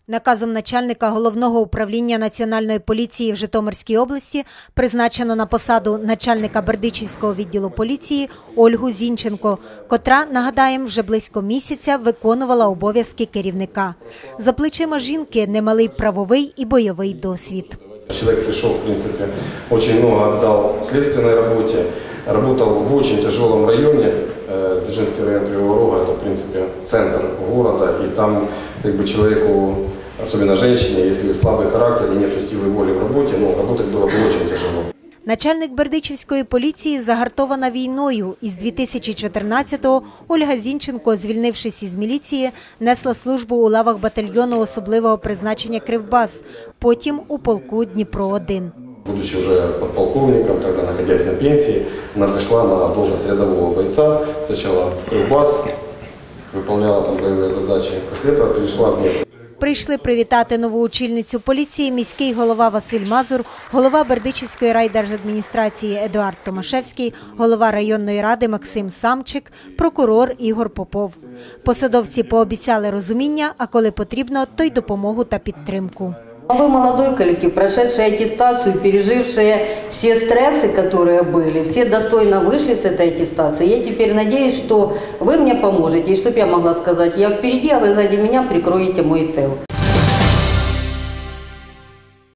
Наказом начальника Головного управління Національної поліції в Житомирській області призначено на посаду начальника Бердичівського відділу поліції Ольгу Зінченко, котра, нагадаємо, вже близько місяця виконувала обов'язки керівника. За плечима жінки немалий правовий і бойовий досвід. Человек пришел, в принципе, очень много отдал следственной работе, работал в очень тяжелом районе, Дзержинский район Кривого Рога, это, в принципе, центр города, и там, как бы, человеку, особенно женщине, если слабый характер и нет силы воли в работе, работать было бы очень тяжело. Начальник Бердичівської поліції загартована війною. Із 2014-го Ольга Зінченко, звільнившись із міліції, несла службу у лавах батальйону особливого призначення «Кривбас», потім у полку «Дніпро-1». Будучи уже подполковником, тогда находясь на пенсии, она пришла на должность рядового бойца. Сначала в Кривбас, выполняла там боевые задачи, после этого перешла в Днепр. Прийшли привітати нову очільницю поліції міський голова Василь Мазур, голова Бердичівської райдержадміністрації Едуард Томашевський, голова районної ради Максим Самчик, прокурор Ігор Попов. Посадовці пообіцяли розуміння, а коли потрібно, то й допомогу та підтримку. Вы молодой коллектив, прошедший аттестацию, пережившие все стрессы, которые были, все достойно вышли с этой аттестации. Я теперь надеюсь, что вы мне поможете, и чтобы я могла сказать, я впереди, а вы сзади меня прикроете мой тыл.